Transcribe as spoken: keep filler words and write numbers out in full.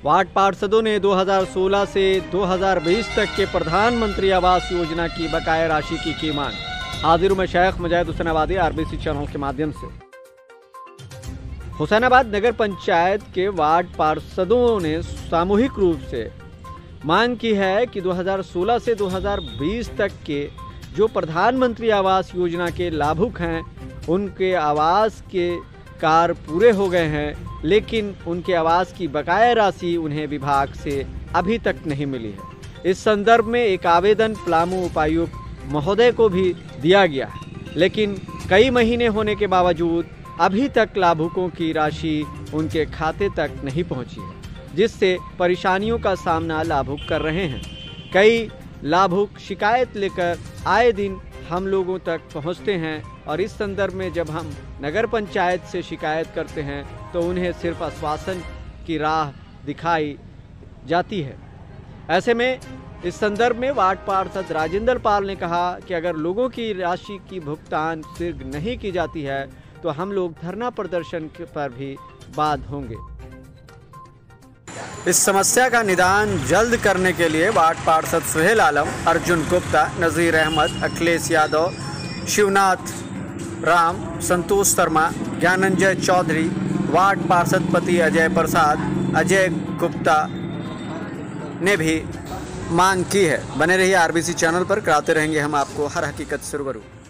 Ward पार्षदों ने दो हज़ार सोलह से दो हज़ार बीस तक के प्रधानमंत्री आवास योजना की बकाया राशि की की मांग। हाजिर में शेख मुजाहिद हुसैन आबादी आरबीसी चैनल के माध्यम से। हुसैनाबाद नगर पंचायत के वार्ड पार्षदों ने सामूहिक रूप से मांग की है कि दो हज़ार सोलह से दो हज़ार बीस तक के जो प्रधानमंत्री आवास योजना के लाभुक हैं उनके आवास के कार्य पूरे हो गए हैं, लेकिन उनके आवास की बकाया राशि उन्हें विभाग से अभी तक नहीं मिली है। इस संदर्भ में एक आवेदन पलामू उपायुक्त महोदय को भी दिया गया है, लेकिन कई महीने होने के बावजूद अभी तक लाभुकों की राशि उनके खाते तक नहीं पहुंची है, जिससे परेशानियों का सामना लाभुक कर रहे हैं। कई लाभुक शिकायत लेकर आए दिन हम लोगों तक पहुंचते हैं और इस संदर्भ में जब हम नगर पंचायत से शिकायत करते हैं तो उन्हें सिर्फ आश्वासन की राह दिखाई जाती है। ऐसे में इस संदर्भ में वार्ड पार्षद राजेंद्र पाल ने कहा कि अगर लोगों की राशि की भुगतान शीघ्र नहीं की जाती है तो हम लोग धरना प्रदर्शन पर भी बाध्य होंगे। इस समस्या का निदान जल्द करने के लिए वार्ड पार्षद सुहेल आलम, अर्जुन गुप्ता, नज़ीर अहमद, अखिलेश यादव, शिवनाथ राम, संतोष शर्मा, ज्ञानंजय चौधरी, वार्ड पार्षद पति अजय प्रसाद, अजय गुप्ता ने भी मांग की है। बने रहिए आरबीसी चैनल पर, कराते रहेंगे हम आपको हर हकीकत से रूबरू।